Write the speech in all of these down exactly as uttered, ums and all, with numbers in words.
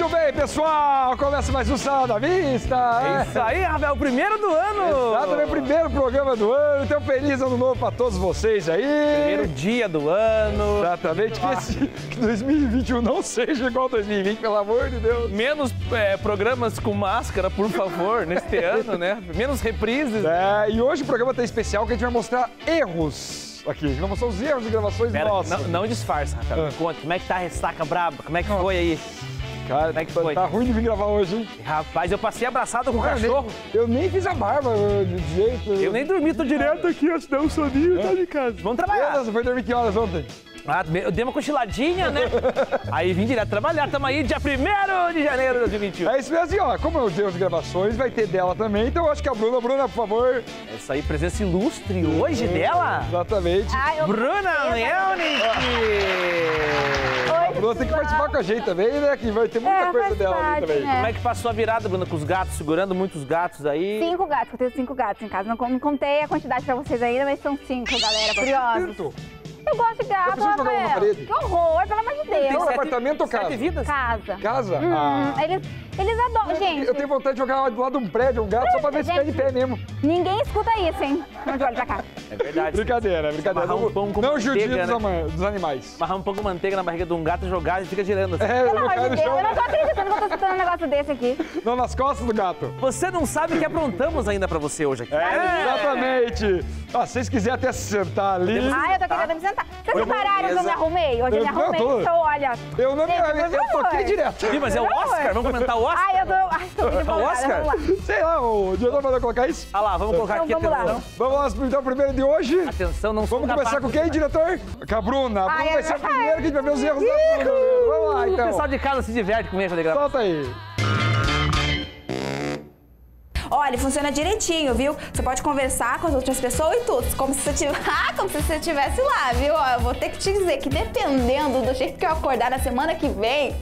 Muito bem, pessoal! Começa mais um Salada Mista! É isso aí, Rafael, o primeiro do ano! Exatamente, o primeiro programa do ano. Então, feliz ano novo para todos vocês aí! Primeiro dia do ano. Exatamente, que, esse, que dois mil e vinte e um não seja igual dois mil e vinte, pelo amor de Deus! Menos é, programas com máscara, por favor, neste ano, né? Menos reprises. É, e hoje o programa tá especial que a gente vai mostrar erros aqui. A gente vai mostrar os erros de gravações Pera, nossas. não, não disfarça, Rafael. Ah. Conta, como é que tá a ressaca braba? Como é que foi aí? Cara, como é que foi? Tá ruim de vir gravar hoje, hein? Rapaz, eu passei abraçado com o Eu cachorro. nem, eu nem fiz a barba de jeito. Eu nem dormi, tô direto aqui, eu te dei um soninho, tá de casa. Vamos trabalhar. Beleza, foi dormir que horas ontem? Ah, eu dei uma cochiladinha, né? Aí vim direto trabalhar. Tamo aí dia primeiro de janeiro de dois mil e vinte e um. É isso mesmo, assim, ó. Como eu dei as gravações, vai ter dela também. Então eu acho que a Bruna, Bruna, por favor. Essa aí, presença ilustre hoje dela. Exatamente. Ai, eu Bruna Melnick! A Bruna tem que participar com a gente também, né? Que vai ter muita É, coisa faz dela ali parte, também. né? Como é que passou a virada, Bruna, com os gatos, segurando muitos gatos aí? Cinco gatos, eu tenho cinco gatos em casa. Não, não contei a quantidade pra vocês ainda, mas são cinco, galera. Curiosos. Certo. Eu gosto de gato, preciso jogar uma na Rafael. parede. Que horror, pelo amor de Tem Deus. sete- apartamento ou casa? Sete vidas? Casa. Casa? Hum, Ah. eles, eles adoram, gente. Eu tenho vontade de jogar do lado de um prédio, um gato, só pra ver se Gente. pega em pé mesmo. Ninguém escuta isso, hein? Vamos de olho pra cá. É verdade. Brincadeira, brincadeira. Amarrar um pão com Não manteiga, judia dos, né? ama- dos animais. Amarrar um pouco de manteiga na barriga de um gato, jogar e fica girando assim. É, Pelo não amor cai de no Deus, chão. eu não tô acreditando que eu tô escutando um negócio desse aqui. Não, nas costas do gato. Você não sabe o que aprontamos ainda pra você hoje aqui. É, exatamente. Ah, se vocês quiserem até se sentar ali. Ai, eu tô querendo me sentar. Vocês Foi uma repararam que eu me mesa. arrumei? Hoje eu me Eu- arrumei, eu tô. então olha. Eu não me Gente, eu, por eu toquei favor. direto. Ih, mas é o Por favor. Oscar? Vamos comentar o Oscar? Ai, eu tô, ai, tô muito empolgada, Oscar? vamos lá. Sei lá, o diretor mandou colocar isso. Ah lá, vamos colocar Então, aqui, vamos lá. atenção. Vamos lá, então, o primeiro de hoje. Atenção, não sou Vamos começar com quem, diretor? Com a Bruna. A Bruna Ai, vai é ser a verdade. primeira que a gente vai ver os erros da Bruna. Vamos lá, O então. pessoal de casa se diverte com isso, legal. Solta aí. Olha, funciona direitinho, viu? Você pode conversar com as outras pessoas e tudo, como se você tivesse, ah, como se você estivesse lá, viu? Ó, eu vou ter que te dizer que dependendo do jeito que eu acordar na semana que vem...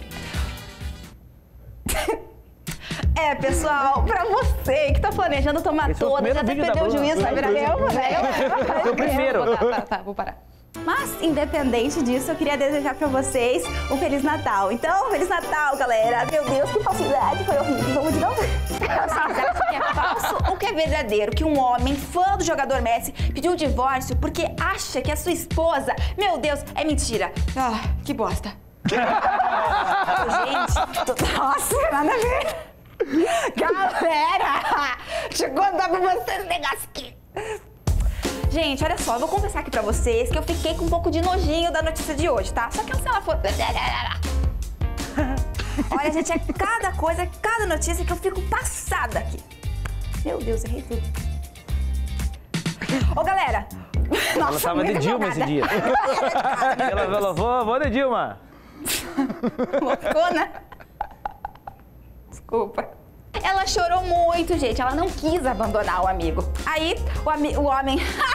É, pessoal, pra você que tá planejando tomar Esse foi o todas, primeiro até vídeo da perdeu o Bruna. juízo, vai virar meu, né? Foi o primeiro. Tá, tá, tá, vou parar. Mas, independente disso, eu queria desejar pra vocês um Feliz Natal. Então, Feliz Natal, galera! Meu Deus, que falsidade, foi horrível. Vamos de novo? Se quiser que é falso ou que é verdadeiro que um homem, fã do jogador Messi, pediu o divórcio porque acha que a sua esposa, meu Deus, é mentira. Ah, que bosta. Gente, tô... nossa, nada a ver. Galera, deixa eu contar pra vocês um negócio aqui. Gente, olha só, eu vou confessar aqui pra vocês que eu fiquei com um pouco de nojinho da notícia de hoje, tá? Só que se ela for... Olha, gente, é cada coisa, cada notícia que eu fico passada aqui. Meu Deus, errei tudo. Ô, galera. Ela tava de Dilma esse dia. Ela falou, vou, vou de Dilma. Loucona. Desculpa. Ela chorou muito, gente. Ela não quis abandonar o amigo. Aí, o, ami o homem...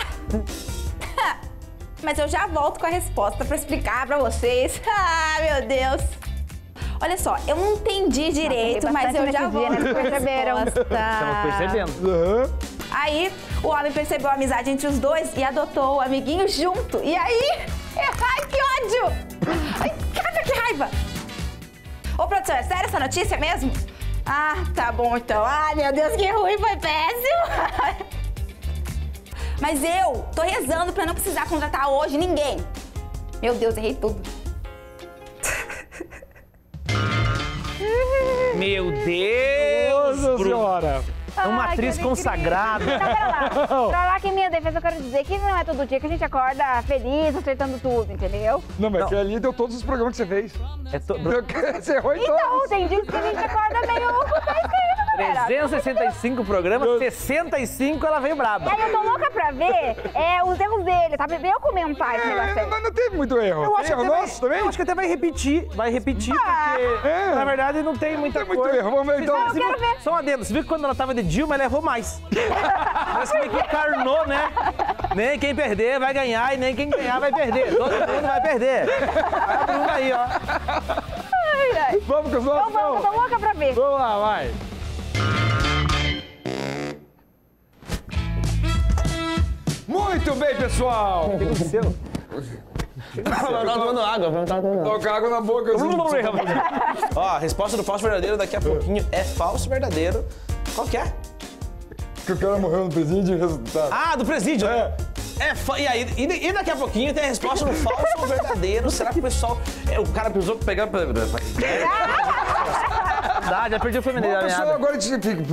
Mas eu já volto com a resposta pra explicar pra vocês. Ah, meu Deus. Olha só, eu não entendi direito, mas eu já volto né? com a Perceberam? resposta. Estamos percebendo. Aham. Aí, o homem percebeu a amizade entre os dois e adotou o amiguinho junto. E aí... Ai, que ódio! Ai, cara, que raiva! Ô, produção, é sério essa notícia mesmo? Ah, tá bom então. Ai, meu Deus, que ruim, foi péssimo! Mas eu tô rezando pra não precisar contratar hoje ninguém. Meu Deus, errei tudo. Meu Deus, Nossa Bruno. senhora. É uma Ai, atriz que consagrada. Não, pera lá. Pra lá que em minha defesa eu quero dizer que não é todo dia que a gente acorda feliz, acertando tudo, entendeu? Não, mas que ali deu todos os programas que você fez. É to... Você errou em Então, todos. tem dias que a gente acorda meio com o pé esquerdo, galera. trezentos e sessenta e cinco programas, sessenta e cinco ela veio E braba. aí eu tô louca pra ver é, os erros dele, tá? Pra eu comentar esse negócio É, aí. não, não teve muito erro. Eu acho, Tem que erro até nosso vai, também? eu acho que até vai repetir, vai repetir, porque É. na verdade não tem muita Tem muito coisa. erro. Vamos ver então. Não, eu quero ver. Só um adendo, você viu que quando ela tava de Dilma, ela errou mais. Mas como é que encarnou, né? Nem quem perder vai ganhar e nem quem ganhar vai perder. Todo mundo vai perder. Vai a Bruna aí, ó. Ai, ai. Vamos com os nossos? Então vamos, eu tô louca pra ver. Vamos lá, vai. Muito bem, pessoal. O que aconteceu? Eu tava tomando água. Eu tava tomando água. Coloca água na boca. Assim. Ó, a resposta do falso verdadeiro daqui a pouquinho é falso verdadeiro. Qual que é? Que o cara morreu no presídio e resultado. Ah, do presídio. É. É, fa- e aí, e, e daqui a pouquinho tem a resposta no falso ou verdadeiro. Será que o pessoal... É, o cara precisou pegar... Dá, já perdi o feminino. Bom, pessoal, agora a gente fica...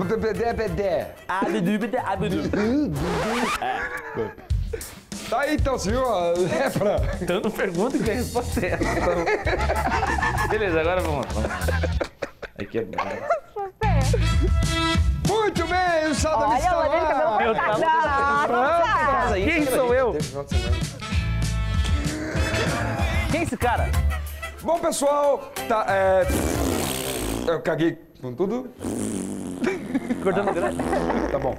Tá aí, então, você viu? a Lepra. Tanto pergunta que a resposta é essa. Beleza, agora vamos lá. Aqui é bom. Muito bem, o Salda Olha, está o Rodrigo cabelo lá. Eu tava- cortado. Quem sou eu? Quem é esse cara? Bom, pessoal, tá... É... Eu caguei com tudo. Cortando grande. Tá bom.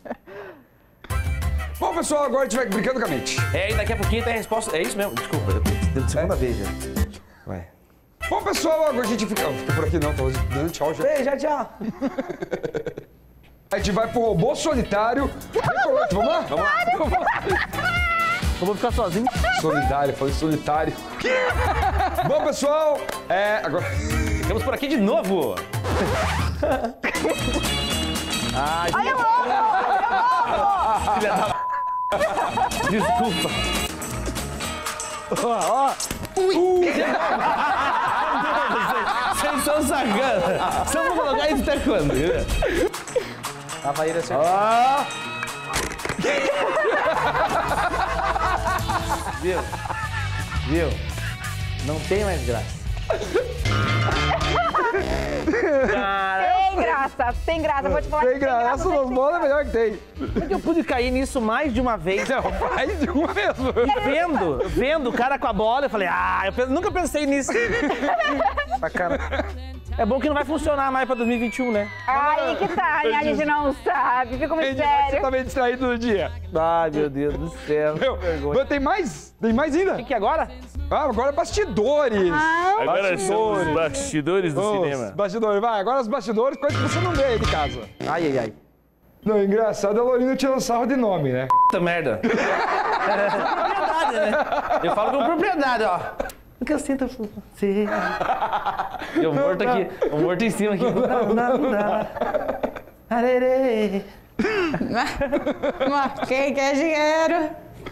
Bom, pessoal, agora a gente vai brincando com a mente. É, e daqui a pouquinho tem a resposta. É isso mesmo, desculpa. Deu de segunda vez já. Vai. Bom, pessoal, agora a gente fica... Fica por aqui não, tô dando tchau já. Ei, já tchau. A gente vai pro robô solitário. Vamos lá? Vamos lá. Vamos lá. Eu vou ficar sozinho. Solidário, falei solitário. Bom, pessoal, é... Agora... Ficamos por aqui de novo. Ai, Olha o ovo! filha da... Desculpa. Ó, ó. Ui. Vocês são sacanas. Só vou colocar isso até quando? A Maíra acertou. Ah! Viu? Viu? Não tem mais graça. Cara, Tem graça, tem graça. Vou te falar Tem que graça, essa das bolas é melhor que tem. porque eu pude cair nisso mais de uma vez. Aí de uma mesmo. Vendo, vendo o cara com a bola, eu falei, ah, eu pe- nunca pensei nisso. Bacana. É bom que não vai funcionar mais pra dois mil e vinte e um, né? Aí que tá, né? A gente não sabe. Fica um Você mistério. tá meio distraído no dia. Ai, meu Deus do céu. Meu, mas tem mais? Tem mais ainda? O que, que é agora? Ah, agora é bastidores. Agora são os bastidores do Os bastidores, vai. Agora os bastidores, coisa que você não vê aí de casa. Ai, ai, ai. Não, engraçado é a Lourinho tirando sarro de nome, né? Puta merda. É propriedade, né? Eu falo com propriedade, ó. O que eu sinto você. E o morto aqui, o morto em cima aqui. Não, não, não. Arerê. Quem quer dinheiro?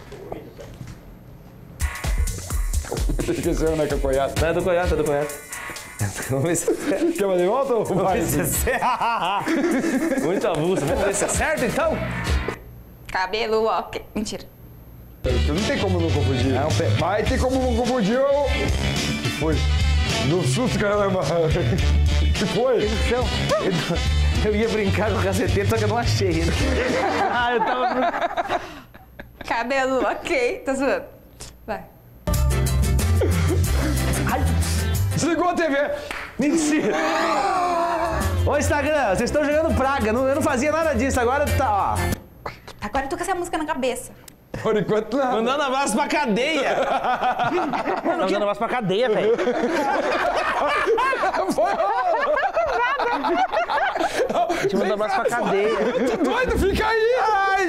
Esqueceu, né, que é coiado. Não é do Coiato, é do Coiato. Vamos ver se Quer mais de volta ou Vamos vai? ver se acerta. Muito avulso. Vamos ver se acerta, então? Cabelo, ok. Mentira. Não tem como não confundir. É um pé. Mas tem como não confundir o... O que foi? No susto, caramba. O que foi? Então, eu, eu ia brincar com o caceteiro, só que eu não achei ele. Ah, eu tava... Cabelo, ok. Tá zoando. Vai. Desligou a T V. Mentira! Ô, Instagram, vocês estão jogando praga. Não, eu não fazia nada disso. Agora tá, ó. Agora eu tô com essa música na cabeça. Por enquanto, não. Mandando abraço pra cadeia. Mano, mandando abraço pra cadeia, velho. Deixa eu mandar abraço pra cadeia. Tá doido? Fica aí. Ai,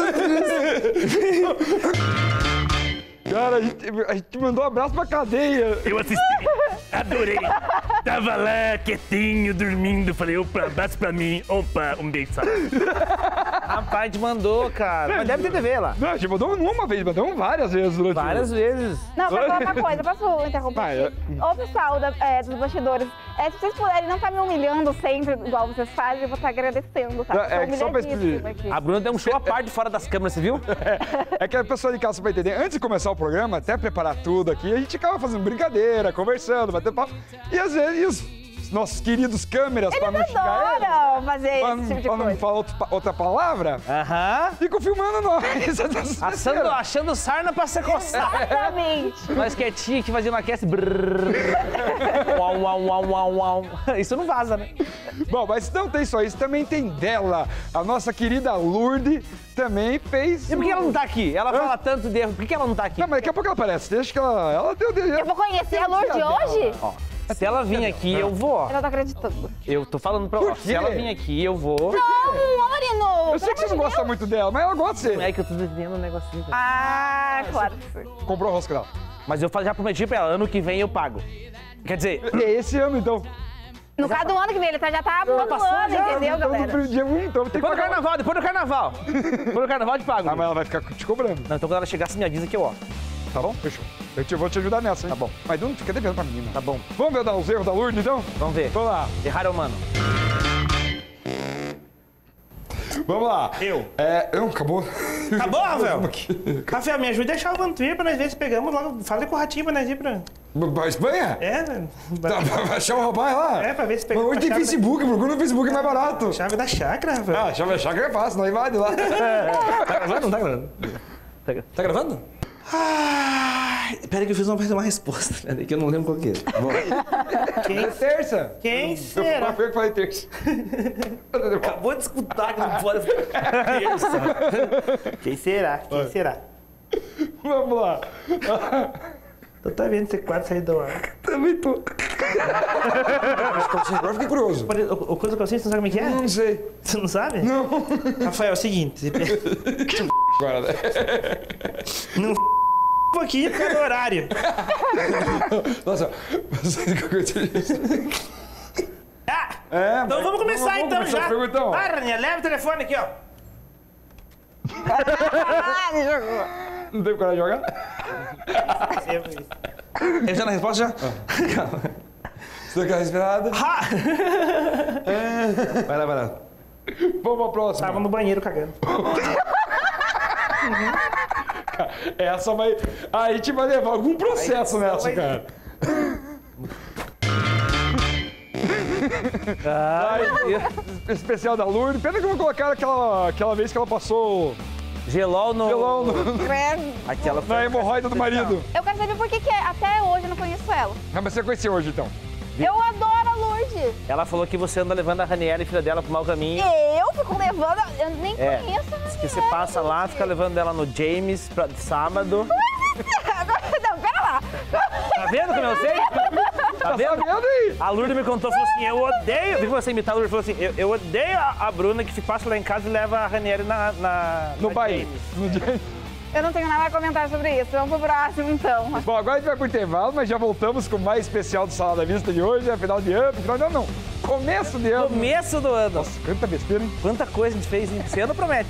cara, a gente, a gente mandou um abraço pra cadeia. Eu assisti, adorei. Tava lá quietinho, dormindo. Falei, opa, abraço pra mim. Opa, um beijo. Rapaz, a gente mandou, cara. Mas deve ter T V lá. Não, a gente mandou não uma vez, mandou várias vezes durante o- Várias vezes. Não, pra falar uma coisa, posso interromper? Vai, aqui? Ô, pessoal da- é, dos bastidores, é, se vocês puderem não estar me humilhando sempre, igual vocês fazem, eu vou estar agradecendo, tá? É, Porque eu é que tô só pra humilhadíssima explicar. aqui. A Bruna deu um show à parte fora das câmeras, você viu? É que a pessoa de casa vai entender. Antes de começar o programa, até preparar tudo aqui, a gente ficava fazendo brincadeira, conversando, batendo papo. E às vezes os nossos queridos câmeras, pra não Eles xingar eles, adoram fazer pra, esse tipo de pra não coisa. falar outro pa- outra palavra, Aham. ficam filmando nós. Assando, achando sarna pra se coçar. Exatamente. Nós quietinhos que fazia uma cast. Uau, uau, uau, uau, uau. Isso não vaza, né? Bom, mas não tem só isso, também tem dela. A nossa querida Lourdes também fez... E por que ela não tá aqui? Ela fala tanto de erro, por que ela não tá aqui? Não, mas daqui a pouco ela aparece. Deixa que ela... Ela deu... Eu vou conhecer a Lourdes hoje? Ó, Se ela vir aqui, eu vou, ó. Eu não tô acreditando. Eu tô falando pra ela, ó, se ela vir aqui, eu vou. Não, Marino! Eu sei que você não gosta muito dela, mas ela gosta de Não você. é que eu tô desenhando um negocinho. pra- Ah, claro que sim. Comprou a rosca dela. Mas eu fa- já prometi pra ela, ano que vem eu pago. Quer dizer, É esse ano, então. No caso do ano que vem, ele tá, já tá pulando o passou ano, já, entendeu, Então, no galera? primeiro dia, um, então tem que depois do pagar. carnaval, depois do carnaval. Depois do carnaval eu te pago. Ah, mas ela vai ficar te cobrando. Não, então quando ela chegar, você me avisa que eu, ó. Tá bom? Fechou. Eu te, vou te ajudar nessa, hein? Tá bom. Mas não fica devendo pra menina. Tá bom. Vamos ver os erros da Lourdes, então? Vamos ver. Vamos lá. Erraram, mano. Vamos lá. Eu. É, não, acabou. Acabou, Rafael? Rafael, me ajuda a deixar o Vantuir pra nós ver se pegamos logo. Fala com o Ratinho pra nós ir pra... Pra Espanha? É, velho. Tá, pra achar o rapaz lá? É, pra ver se pega Hoje uma tem chave. Facebook, procura no Facebook, é mais barato. Chave da chácara, Rafael. Ah, chave a chácara é fácil, não invade lá. Tá gravando? Não tá gravando? Tá gravando? Ai, pera que eu fiz uma, uma resposta, pera que eu não lembro qual que é. Bom, É terça. quem Eu, será? foi eu que falei terça. Acabou de escutar que não pode ficar terça. Quem será? Quem será? Vamos lá. Tu tá vendo esse quadro sair do ar? Também tô. Agora fiquei curioso. O, o coisa que eu sei, você não sabe como é que é? Não sei. Você não sabe? Não. Rafael, é o seguinte, você pega... Agora, né? Não um pouquinho por causa do horário. Nossa, você... Ah, É, então mas- vamos começar vamos então começar já. a perguntar. Ah, Raninha, leva o telefone aqui, ó. Ah, ele jogou. Não teve coragem de jogar? Eu já na resposta já? Calma. Você quer respirada? Ha! Vai lá, vai lá. Vamos pra próxima. Tava no banheiro cagando. Essa vai... A gente vai levar algum processo nessa, vai- cara. Ai, Deus. Especial da Lourdes. Pena que eu vou colocar aquela, aquela vez que ela passou Gelol no... gelol no- Credo. Aquela na hemorroida do marido. Eu quero saber por que, que até hoje eu não conheço ela. Ah, mas você conheceu hoje, então. Eu adoro a Lourdes. Ela falou que você anda levando a Raniela e filha dela pro mau caminho. Eu fico levando, eu nem É. conheço a Diz que você Raniela, passa lá, gente. fica levando ela no James pra sábado. Não, pera lá. Tá vendo como eu sei? Tá Tá vendo? sabendo aí? A Lourdes me contou, falou assim, eu odeio... Viu você imitar a Lourdes? Falou assim, eu, eu odeio a, a Bruna que se passa lá em casa e leva a Raniela na, na... No na baile. James. No dia... Eu não tenho nada a comentar sobre isso. Vamos pro próximo, então. Bom, agora a gente vai pro intervalo, mas já voltamos com o mais especial do Sala da Vista de hoje. É final de ano. Final de ano não. Começo de ano. Começo do ano. Nossa, quanta besteira, hein? Quanta coisa a gente fez esse ano, promete.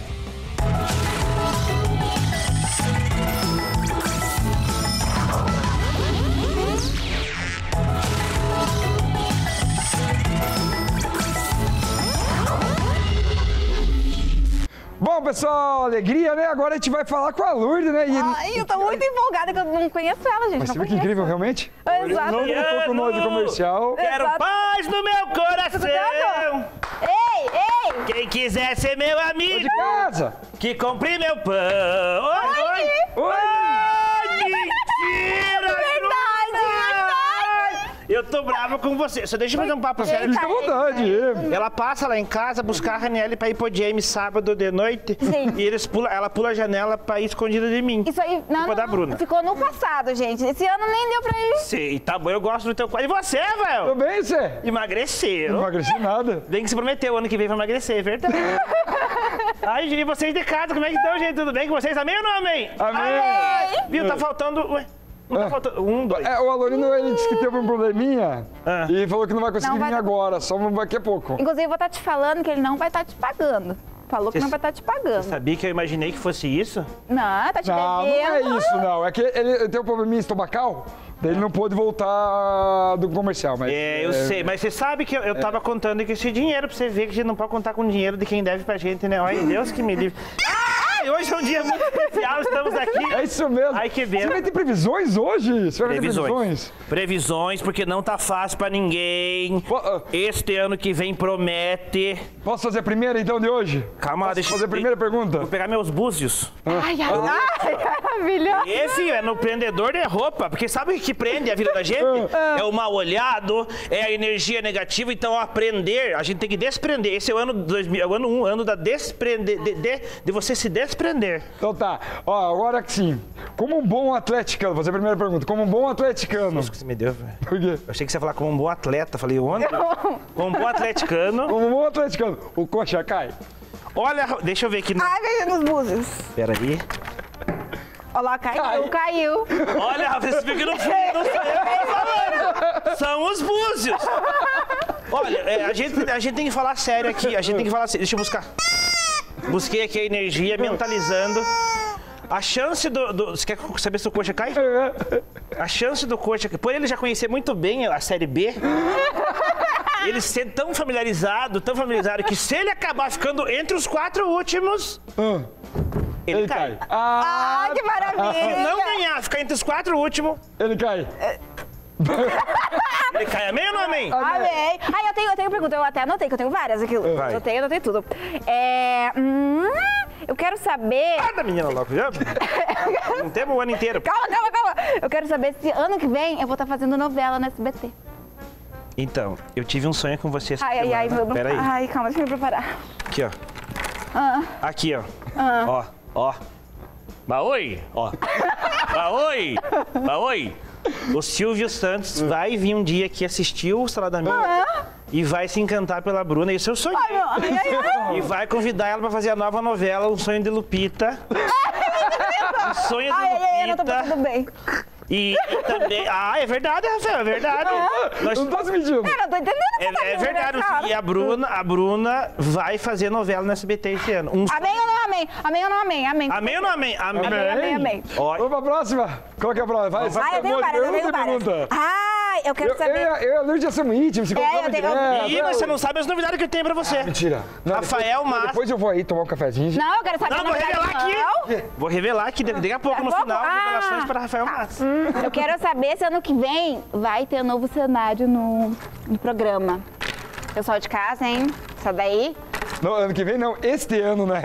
Bom, pessoal, alegria, né? Agora a gente vai falar com a Lourdes, né? E... Ai, eu tô muito empolgada que eu não conheço ela, gente. Mas não você viu que conheço. incrível, realmente? Exato. Não voltou com nós de comercial. Quero Exato. paz no meu coração. Ei, ei! Quem quiser ser meu Tô amigo, de casa. que compre meu pão. Oi, oi. Oi. Ai, mentira! Verdade, Eu tô bravo com você. Só deixa eu fazer um papo sério. Fica à vontade. Ela passa lá em casa buscar a Raniele pra ir pro James sábado de noite. Sim. E eles pula, ela pula a janela pra ir escondida de mim. Isso aí, não, Culpa não, da Bruna. ficou no passado, gente. Esse ano nem deu pra ir. Sei, tá bom, eu gosto do teu quadro. E você, Tudo velho? bem, você? Emagreceu. Não emagreci nada. Bem que se prometeu ano que vem vai emagrecer, é verdade? Ai, gente, e vocês de casa, como é que estão, gente? Tudo bem com vocês? Amém ou não amém? Amém. Viu, tá faltando... Ué, não tá Ah. faltando... Um, dois. É, o Alorino, ele disse que teve um probleminha Ah. e falou que não vai conseguir Não vai vir dar- agora, só daqui a pouco. Inclusive, eu vou estar te falando que ele não vai estar te pagando. Falou que Você- não vai estar te pagando. Sabia que eu imaginei que fosse isso? Não, tá te Não, não devendo. é isso, não. É que ele tem um probleminha estomacal, daí ele não pôde voltar do comercial, mas... É, eu sei, mas você sabe que eu, eu tava contando que esse dinheiro, pra você ver que a gente não pode contar com o dinheiro de quem deve pra gente, né? Olha, Deus que me livre. Ai, hoje é um dia muito especial, estamos aqui. É isso mesmo. Ai, que Você bem. vai ter previsões hoje? Você vai ter Previsões. previsões? Previsões, porque não tá fácil pra ninguém. Po- ah, Este ano que vem promete. Posso fazer a primeira, então, de hoje? Calma lá, Posso deixa eu fazer a primeira pergunta? Vou pegar meus búzios. Ai, ai, ai, maravilhoso. Esse é no prendedor de roupa, porque sabe o que prende a vida da gente? É o mal olhado, é a energia negativa, então aprender, a gente tem que desprender. Esse é o ano dois mil, é o ano um, ano da desprender, de, de, de você se desprender surpreender. Então tá. Ó, agora que sim. Como um bom atleticano, vou fazer a primeira pergunta. Como um bom atleticano. Nossa, que você me deu, velho. Por quê? Eu achei que você ia falar como um bom atleta. Falei, onde? Como um bom atleticano. Como um bom atleticano, o coxa cai. Olha, deixa eu ver aqui. No... Ai, veio nos búzios. Pera aí. Olha lá, caiu, Cai. caiu. Olha, Rafa, esse fica no fundo, não sou eu que tô falando. São os búzios. Olha, é, a, gente, a gente tem que falar sério aqui. A gente tem que falar sério. Deixa eu buscar. Busquei aqui a energia, mentalizando. A chance do, do... Você quer saber se o coxa cai? A chance do coxa... Por ele já conhecer muito bem a Série B, ele ser tão familiarizado, tão familiarizado, que se ele acabar ficando entre os quatro últimos, Ah, ele, ele cai. cai. Ah, Ai, que maravilha. Se não ganhar, ficar entre os quatro últimos, ele cai. ele cai. Amém ou não amém? Amém. Ai, eu tenho, eu tenho pergunta, eu até anotei, que eu tenho várias aqui. Vai. Eu tenho, eu anotei tudo. É... Hum, eu quero saber... Ah, da menina logo, já? Não temos o ano inteiro. Calma, calma, calma. Eu quero saber se ano que vem eu vou estar fazendo novela no S B T. Então, eu tive um sonho com você essa Ai, ai, ai. semana. Meu... Pera aí. Ai, calma, deixa eu me preparar. Aqui, ó. Ah, Aqui, ó. ah. Ó, ó. Baoi, ó. Baoi, baoi. O Silvio Santos vai vir um dia aqui assistir o Salada Mista e vai se encantar pela Bruna. Esse é o sonho. Ai, meu... ai, ai, ai. E vai convidar ela pra fazer a nova novela, Um Sonho de Lupita. Um Sonho de Ai, ai, ai, eu não tô Lupita. passando bem. E, e também... Ah, é verdade, Rafael, é verdade. Nós- Não tá se mentindo. Eu não tô entendendo o que você tá É, é dizendo, verdade. cara. E a Bruna, a Bruna vai fazer novela no S B T esse ano. Um... Amém ou não amém? Amém ou não amém? Amém. Amém ou não amém? Amém. Amém, amém, amém. Ó, Vamos pra próxima. Qual que é a próxima? Vai, Ai, eu tenho várias, eu tenho várias. pergunta. Ai, eu quero Eu, eu, saber... e a- eu e a Lourdes já somos íntimos, se É, conversamos eu tenho- direto. e você não sabe as novidades que eu tenho pra você. Mentira. Não, Rafael depois, Mas- Depois eu vou aí tomar um cafezinho. Não, eu quero saber Não, na vou verdade, revelar não. aqui. Vou revelar aqui daqui a pouco, no Daqui a final, pouco? Ah. revelações para Rafael Mas. Eu quero saber se ano que vem vai ter um novo cenário no, no programa. Pessoal de casa, hein? Só daí. Não, ano que vem não, este ano, né?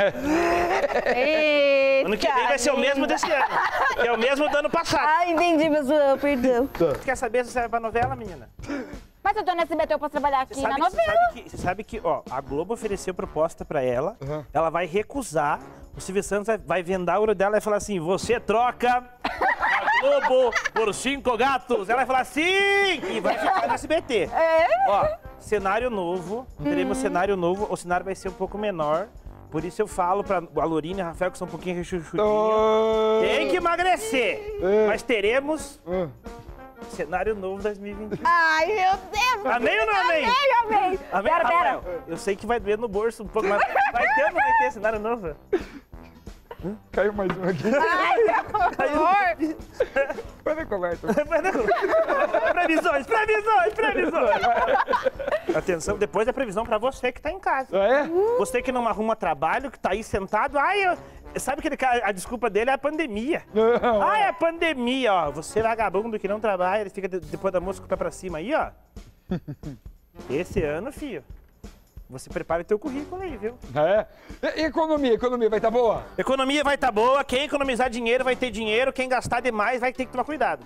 Eita, Ano que vem vai ser o mesmo desse ano. Que é o mesmo do ano passado. Ah, entendi, pessoal, perdão. Você quer saber se serve pra novela, menina? Mas eu tô no S B T, eu posso trabalhar aqui Você na sabe, que, você, novela. sabe que, você sabe que, ó, a Globo ofereceu proposta pra ela, Uhum. ela vai recusar, o Silvio Santos vai, vai vendar o ouro dela e vai falar assim, você troca a Globo por cinco gatos. Ela vai falar sim! E vai ficar no S B T. É? Ó, cenário novo, teremos Hum. cenário novo, o cenário vai ser um pouco menor, por isso eu falo pra a Lourinha e a Rafael, que são um pouquinho rechuchudinhos, Oh. tem que emagrecer, É. mas teremos Ah. cenário novo dois mil e vinte e um. Ai, meu Deus. Amém ou não amém? Amém, amém. Amém, Pera, pera. Rafael? Eu sei que vai doer no bolso um pouco, mas vai ter ou não vai ter cenário novo? Caiu mais um aqui. Ai, por favor. Vai na conversa. Previsões, previsões, previsões. Atenção, depois da previsão pra você que tá em casa. Ah, é? Você que não arruma trabalho, que tá aí sentado, ai, eu... sabe aquele cara, a desculpa dele é a pandemia. Não. Ah, é a pandemia, ó. Você vagabundo que não trabalha, ele fica de- depois da moça com o pé pra cima aí, ó. Esse ano, filho, você prepara o teu currículo aí, viu? É? E, e economia? Economia vai estar boa? Economia vai estar boa, quem economizar dinheiro vai ter dinheiro, quem gastar demais vai ter que tomar cuidado.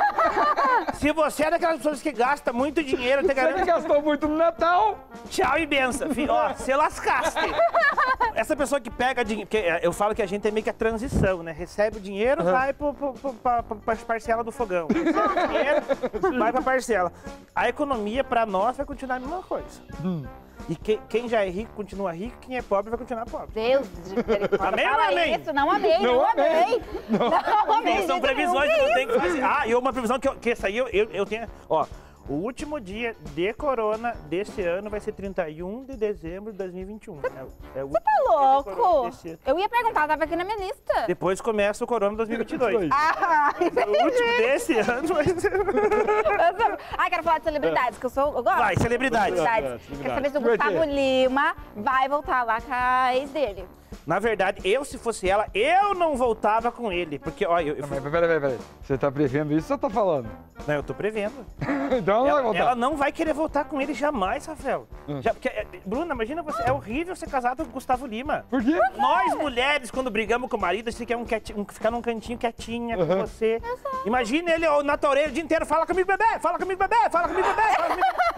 Se você é daquelas pessoas que gasta muito dinheiro, te Você que garanto, gastou muito no Natal. tchau e benção. Filho, ó, você lascaste. Essa pessoa que pega dinheiro, porque é, eu falo que a gente é meio que a transição, né? Recebe o dinheiro, vai pro, pro, pro, pra, pra, pra parcela do fogão. Recebe o dinheiro, vai pra parcela. A economia, pra nós, vai continuar a mesma coisa. E que, quem já é rico, continua rico, quem é pobre, vai continuar pobre. Deus de misericórdia. Amém ou Fala não amém? isso, não amei, não, Não amei. amei. Não amei. São de previsões que nenhum não tem que isso. fazer. Ah, e uma previsão que, eu, que essa aí eu, eu, eu tenho. Ó, o último dia de corona desse ano vai ser trinta e um de dezembro de dois mil e vinte e um. É, é o último Tá dia de corona louco? desse ano. Eu ia perguntar, tava aqui na minha lista. Depois começa o corona dois mil e vinte e dois. Ah, O último desse ano vai ser. Ai, quero falar de celebridades, que eu sou. Eu gosto. Vai, celebridades. Celebridades. Celebridades. Quero saber se o Vai ter. Gustavo Lima vai voltar lá com a ex dele. Na verdade, eu, se fosse ela, eu não voltava com ele. Porque, ó, eu, eu, Mas peraí, peraí, peraí. Você tá prevendo isso ou tá falando? não, eu tô prevendo. Então ela, não vai Ela, voltar. ela não vai querer voltar com ele jamais, Rafael. Hum. Já, porque, é, Bruna, imagina você, é horrível ser casado com o Gustavo Lima. Por quê? Nós, mulheres, quando brigamos com o marido, a gente quer um quietinho, um- ficar num cantinho quietinha com você. Imagina ele ó, na tua orelha o dia inteiro, fala comigo, bebê, fala comigo, bebê, fala comigo, bebê, fala comigo, bebê.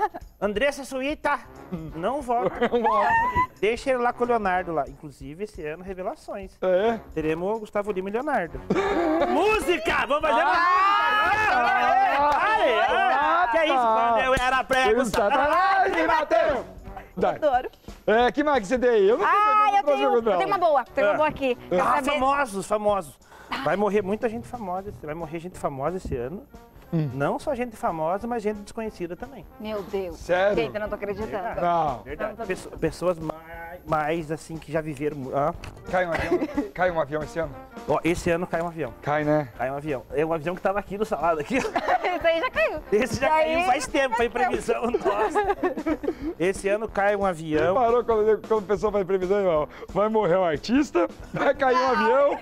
Andressa Suíta, não volta. Não volta. Deixa ele lá com o Leonardo lá. Inclusive, esse ano, revelações. É? Teremos o Gustavo Lima e Leonardo. Música! Vamos fazer uma Ah, música! Ai, ai, que é isso? Quando eu era prego, Satanás me bateu! Dai. Adoro. É, que mais que você tem aí? Eu não Ah, não eu trouxe tenho, pergunta, eu tenho uma não. boa. Tenho uma boa aqui. Quero Ah, saber- famosos, famosos. Vai morrer muita gente famosa, esse- vai morrer gente famosa esse ano. Não só gente famosa, mas gente desconhecida também. Meu Deus. Sério? Gente, eu não tô acreditando. Não. Verdade. Não, tá Pesso- pessoas mais, mais, assim, que já viveram... mu- Ah. Cai um avião? Cai um avião esse ano? Ó, esse ano cai um avião. Cai, né? Cai um avião. É um avião que tava aqui do salado, aqui. Isso aí já caiu. Esse já Daí- caiu faz tempo, foi previsão nossa. Esse ano cai um avião. Parou quando, quando a pessoa faz previsão, irmão. Vai morrer um artista, vai cair um avião.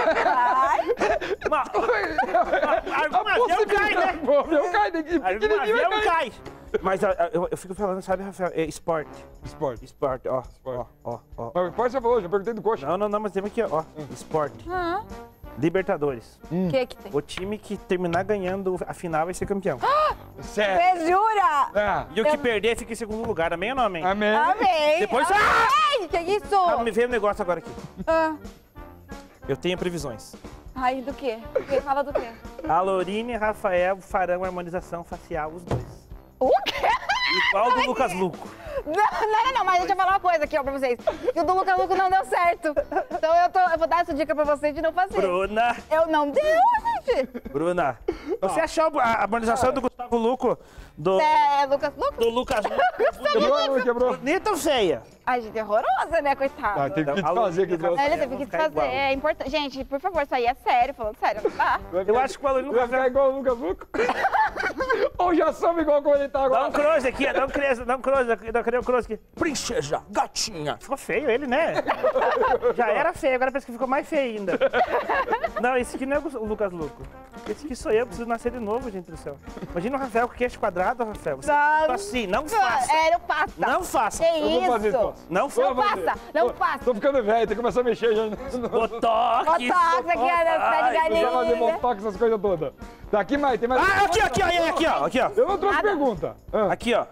Uma- Algum avião cai, né? O avião cai, ninguém Algum pequenininho avião vai cair. cai. Mas a- a- eu, eu fico falando, sabe, Rafael? É esporte. Esporte. Esporte, ó. Esporte. Ó, ó, ó. Mas o esporte você falou, já perguntei do coxa. Não, não, não, mas temos aqui, ó. Esporte. Ah, Libertadores. o que que tem? O time que terminar ganhando a final vai ser campeão. Sério. Você jura? Ah, E o que perder fica em segundo lugar. Amém ou não amém? amém. Amém. Depois- Amém. Que isso? Ah, me veio um negócio agora aqui. Ah. Eu tenho previsões. Ai, do quê? Do quê? Fala do quê? A Lorine e Rafael farão harmonização facial, os dois. O quê? Igual do Lucas Luco. Não, não, não, não, mas deixa eu falar uma coisa aqui, ó, pra vocês. Que o do Luca Luco não deu certo. Então eu, tô, eu vou dar essa dica pra vocês de não fazer. Bruna, Eu não deu, gente. Bruna. Você achou a harmonização do Gustavo Luco? Do, É, Lucas Luco? do Lucas Luco? Quebrou ou não quebrou? Bonita ou feia? Ai, gente, é horrorosa, né, coitado. Ah, teve que A fazer aqui. Lorine- É, ele É, teve vão que ficar fazer, igual. é importante. Gente, por favor, isso aí é sério, falando sério, não tá? Eu acho que o Lorine Vai nunca ficar vai. igual o Lucas Luco? Ou já somos igual como ele tá Dá agora? um close aqui, dá um close, dá um close aqui, dá um close aqui. Princesa, gatinha. Ficou feio ele, né? Já era feio, agora parece que ficou mais feio ainda. Não, esse aqui não é o Lucas Luco. Esse aqui sou eu, preciso nascer de novo, gente do céu. Imagina o Rafael com queixo quadrado, Rafael. Você Não. assim, não faça. É, não passa. Não faça. Que Eu vou fazer isso? isso. Não faça. Não passa, não Tô- passa. Tô ficando velho, tem que começar a mexer já. Não Botox. Botox aqui, ó, na pé de Ai, precisa fazer galinha. botox, essas coisas todas. Tá, aqui mais, tem mais. Ah, aqui, aqui, ó, é, aqui, ó, aqui, ó. Eu não trouxe Nada. pergunta. Ah, Aqui, ó.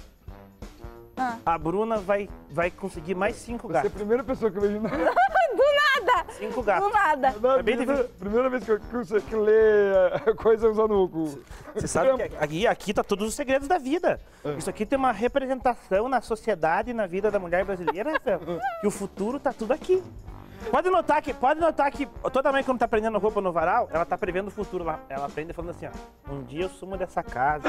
ah. A Bruna vai, vai conseguir mais cinco Você é a gatos. primeira pessoa que eu vejo. Do nada. Cinco Do gatos. nada. Não, É bem primeira, primeira vez que eu que, eu- que lê eh, coisa usando o cu. Você sabe que aqui, aqui tá todos os segredos da vida. Isso aqui tem uma representação na sociedade e na vida da mulher brasileira, Rafael. Que o futuro tá tudo aqui. Pode notar que, pode notar que toda mãe quando tá prendendo roupa no varal, ela tá prevendo o futuro lá. Ela aprende falando assim, ó. Um dia eu sumo dessa casa.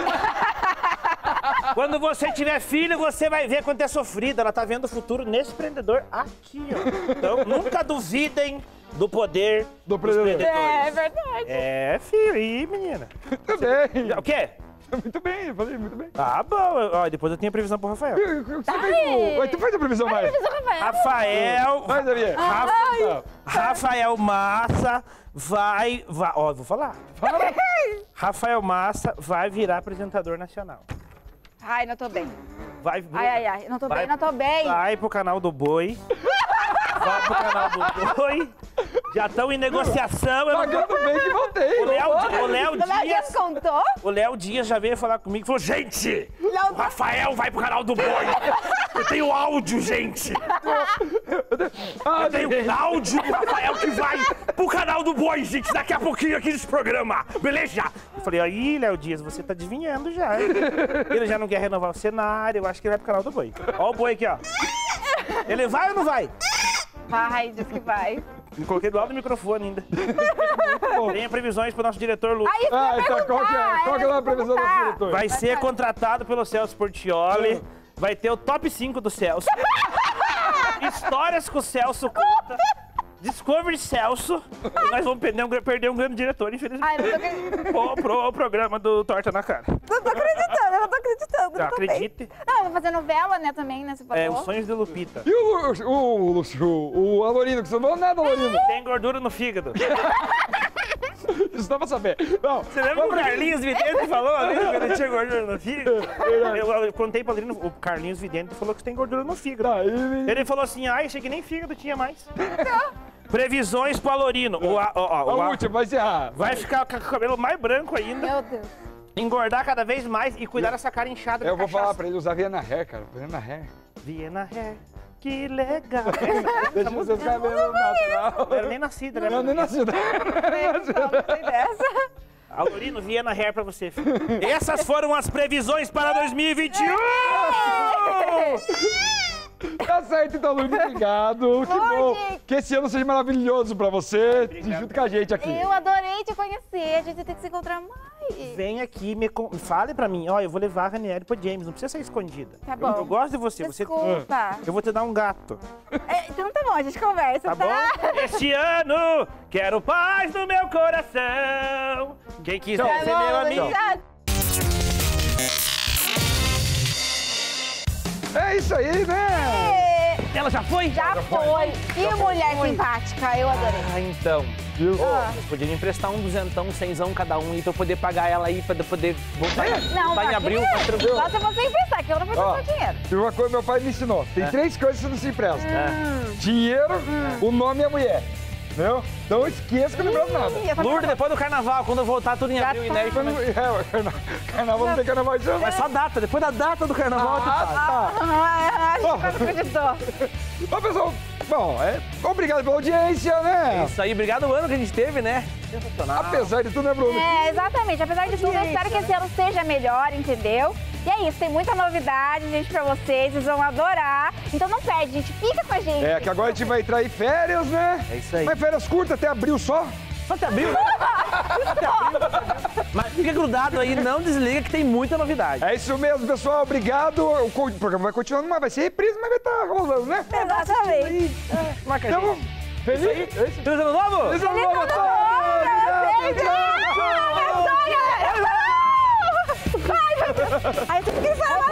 Quando você tiver filho, você vai ver quanto é sofrido. Ela tá vendo o futuro nesse prendedor aqui, ó. Então, nunca duvidem do poder Do dos prendedor. prendedores. É, é verdade. É, filho. E, menina? Muito bem. O quê? Muito bem, eu falei muito bem. Ah, bom. Ó, depois eu tenho a previsão pro Rafael. Você fez o... Vai, tu faz a previsão mais. Rafael, Vai, Davi. Rafa- Rafael Massa vai, vai, ó, eu vou falar. Rafael Massa vai virar apresentador nacional. Ai, não tô bem. Vai, Ai, ai, ai. Não tô vai- bem, não tô bem. Vai pro canal do Boi. Vai pro canal do Boi. Já estão em negociação. eu não- Pagando bem que voltei. O Léo, o Léo O Léo Dias, Dias contou? o Léo Dias já veio falar comigo e falou: gente, Léo- o Rafael vai pro canal do Boi. Eu tenho áudio, gente. Ah, Eu tenho áudio do Rafael que vai pro canal do Boi, gente, daqui a pouquinho aqui nesse programa. Beleza? Eu falei, aí, Léo Dias, você tá adivinhando já, hein? Ele já não quer renovar o cenário, eu acho que ele vai pro canal do Boi. Ó o Boi aqui, ó. Ele vai ou não vai? Vai, diz que vai. Me coloquei do lado do microfone ainda. Tenha previsões pro nosso diretor Lucas. Aí, Ah, então qual que é, qual que é a previsão do perguntar. diretor? Vai ser contratado pelo Celso Portiolli. Vai ter o top cinco do Celso. Histórias com o Celso conta. Discovery Celso. E nós vamos perder um, perder um grande diretor, infelizmente. Ai, não tô acreditando. Pro, pro programa do Torta na Cara. Não tô acreditando, eu não tô acreditando. Não, não tô bem. acredite. Não, eu vou fazer novela, né, também, né, você falou. É, os sonhos de Lupita. E o, o, o, o, o Alorino, que você não falou nada, Alorino. Tem gordura no fígado. Isso dá pra saber. Não, Você lembra que o Carlinhos Vidente falou ali que ele tinha gordura no fígado? Eu, eu contei pra ele, o Carlinhos Vidente falou que tem gordura no fígado. tá, e- Ele falou assim, ai, achei que nem fígado tinha mais. Previsões pro Alorino. O, a- ó, ó, a o a- última, vai encerrar. vai ficar com o cabelo mais branco ainda. Meu Deus. engordar cada vez mais e cuidar dessa cara inchada. Eu com vou cachaça. falar pra ele usar Viena Hair, cara. Viena Hair. Viena Hair, que legal. Deixa os seus cabelos natural. Eu era nem nascido, né? Não, nem nascido. Não sei dessa. Alorino, Viena Hair pra você, filho. Essas foram as previsões para dois mil e vinte e um! Tá certo, então, Luiz, obrigado. Que bom. Que esse ano seja maravilhoso pra você, junto com a gente aqui. Eu adorei te conhecer, a gente tem que se encontrar mais. Vem aqui, me con- fale pra mim. Ó, eu vou levar a Ranieri pro James, não precisa ser escondida. Tá Eu- bom. Eu, gosto de você. você Desculpa. Eu vou te dar um gato, É, então tá bom, a gente conversa, tá tá? bom? Este ano, quero paz no meu coração. Quem quiser Tá ser bom, meu amigo. Luciano. É isso aí, né? Ela já foi? Já foi. Que mulher simpática, eu adorei. Ah, então. Viu? Vocês podiam me emprestar um duzentão, um cenzão cada um aí pra eu poder pagar ela aí, pra eu poder voltar, Não, voltar em aqui abril. é- Tá tranquilo. Só se você emprestar, que eu não vou Ó, prestar seu dinheiro. Tem uma coisa que meu pai me ensinou. Tem três coisas que você não se empresta. É. Dinheiro, o nome e a mulher. Entendeu? Então esqueça que eu não lembro nada. Ih, essa Lourdes, depois do carnaval, quando eu voltar tudo em Já abril, tá. inédito. Mas não- Mas, é, o carna- Carnaval não tem carnaval de ano. mas só data, depois da data do carnaval. tu faz. Ah, Ah, Ó. acho que não acreditou. tá. Ó, pessoal, bom, é, obrigado pela audiência, né? Isso aí, obrigado o ano que a gente teve, né? Sensacional. Apesar de tudo, né, Bruno? É, exatamente. Apesar de tudo, eu espero que esse ano seja melhor, entendeu? E é isso, tem muita novidade, gente, pra vocês. Vocês vão adorar. Então não perde, gente. Fica com a gente. É, que agora a gente vai entrar em férias, né? É isso aí. Mas férias curtas até abril só. Só até abril. Mas fica grudado aí, não desliga que tem muita novidade. É isso mesmo, pessoal. Obrigado. O co- o programa vai continuando, mas vai ser reprise, mas vai estar rolando, né? Exatamente. Marca a Então, gente. feliz? É isso. Feliz ano novo? Feliz ano Feliz novo a ano todos! novo! Obrigado, tchau, tchau! Ai, meu Deus! Ai, eu tô querendo falar